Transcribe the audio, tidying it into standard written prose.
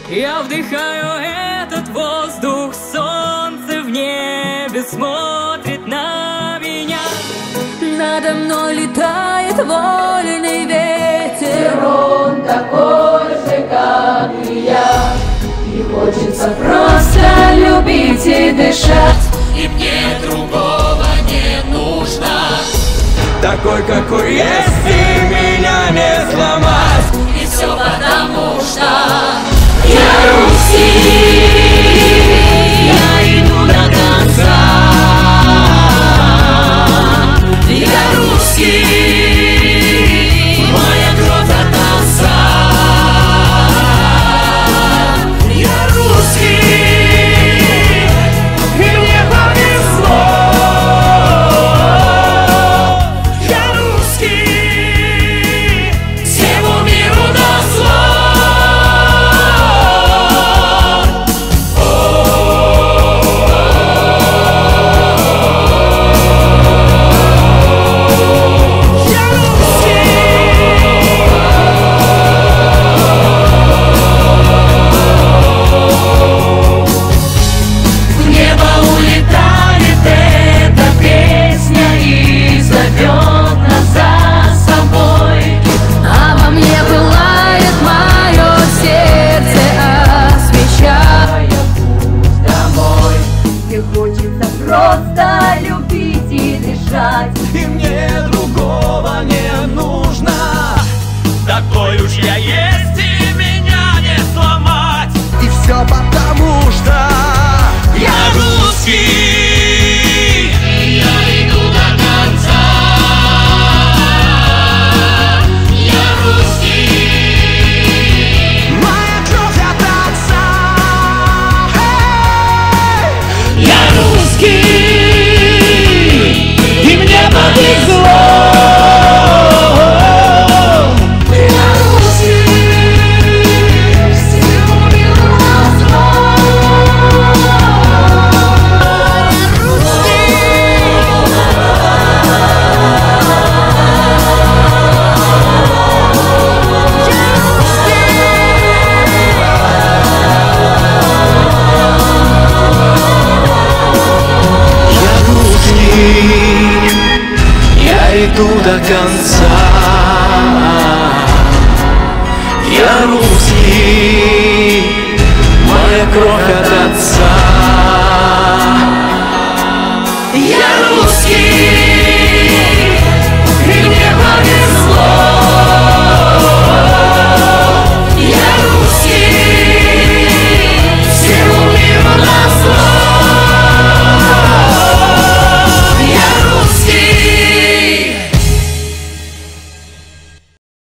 Я вдыхаю этот воздух, солнце в небе смотрит на меня. Надо мной летает вольный ветер, он такой же, как и я. И хочется просто любить и дышать, и мне другого не нужно. Такой, какой есть, и